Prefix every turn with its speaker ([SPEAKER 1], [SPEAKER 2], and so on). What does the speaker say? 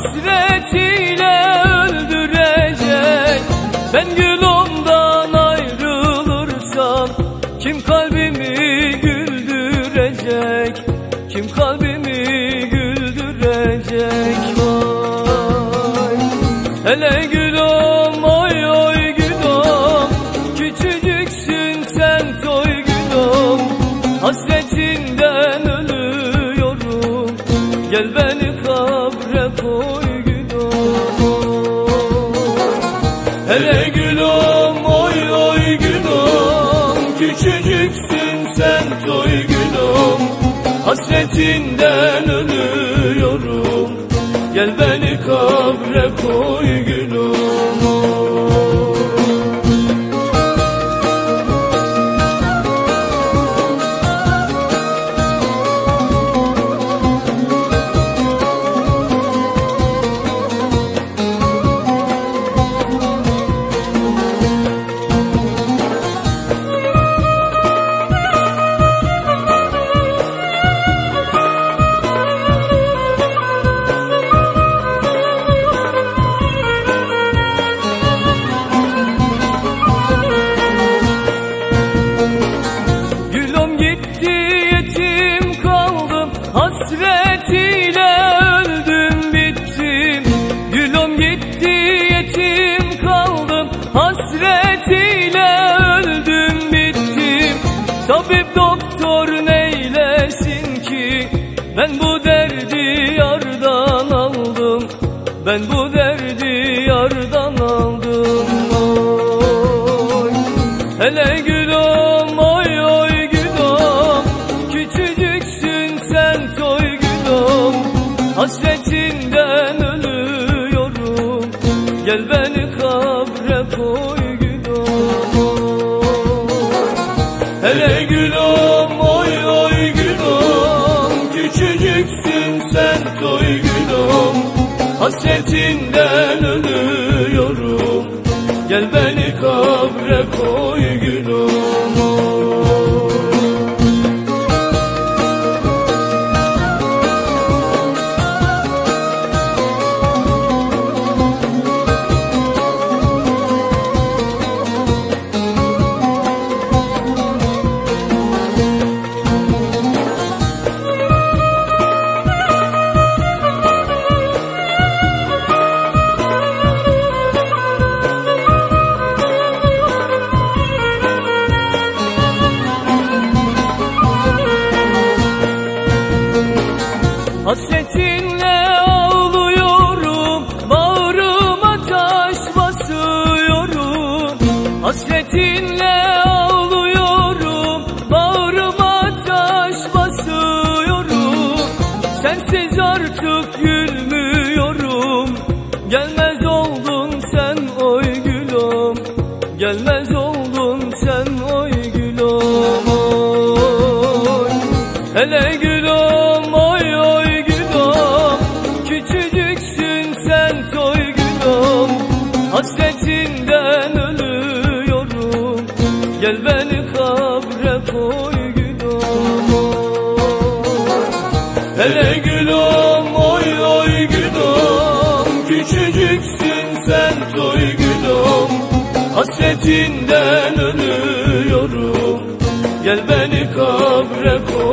[SPEAKER 1] hasretiyle öldürecek. Ben gül ondan ayrılırsam kim kalbimi güldürecek? Kim kalbimi güldürecek? Vay. Hele gülüm oy oy gülüm, küçücüksün sen toy gülüm. Hasretinden ölüyorum, gel beni kabre koy gülüm. Hele gülüm oy oy gülüm, küçücüksün sen toy gülüm. Hasretinden ölüyorum, gel beni kabre koy gülüm. Hasretiyle öldüm bittim, gülüm gitti yetim kaldım. Hasretiyle öldüm bittim, tabip doktor neylesin ki? Ben bu derdi yardan aldım, ben bu derdi yardan aldım. Oy. Hele gülüm oy oy gülüm, küçücüksün sen toy gülüm. Hasretinden ölüyorum, gel beni kabre koy gülüm. Hele gülüm oy oy gülüm, küçücüksün sen toy gülüm. Hasretinden ölüyorum, gel beni kabre koy gülüm. Hasretinle ağlıyorum, bağrıma taş basıyorum. Hasretinle ağlıyorum, bağrıma taş basıyorum. Sensiz artık gülmüyorum, gelmez oldun sen oy gülüm. Gelmez oldun sen oy gülüm. Oy. Hele gülüm oy oy gülüm, küçücüksün sen toy gülüm. Hasretinden ölüyorum, gel beni kabre koy gülüm. Hele gülüm oy oy gülüm, küçücüksün sen toy gülüm. Hasretinden ölüyorum, gel beni kabre koy.